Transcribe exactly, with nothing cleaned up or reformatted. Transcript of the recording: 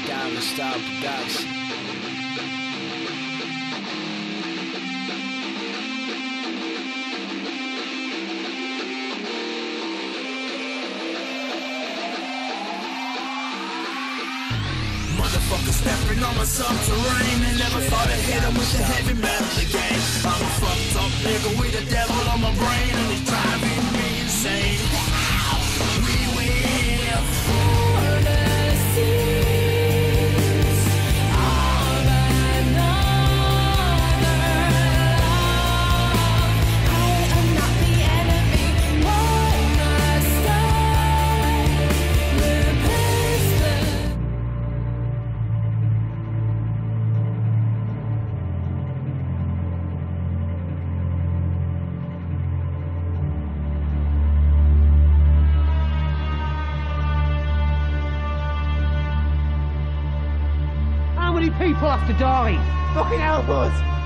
Gamma Style Production. Motherfucker stepping on my subterranean and never thought I'd hit him with the heavy metal again. I'm a fucked up nigga with the devil on my brain and he's driving me insane. We will for the seas of another love. I am not the enemy, won't stay. Replace the How many people have to die? Fucking hell, bud.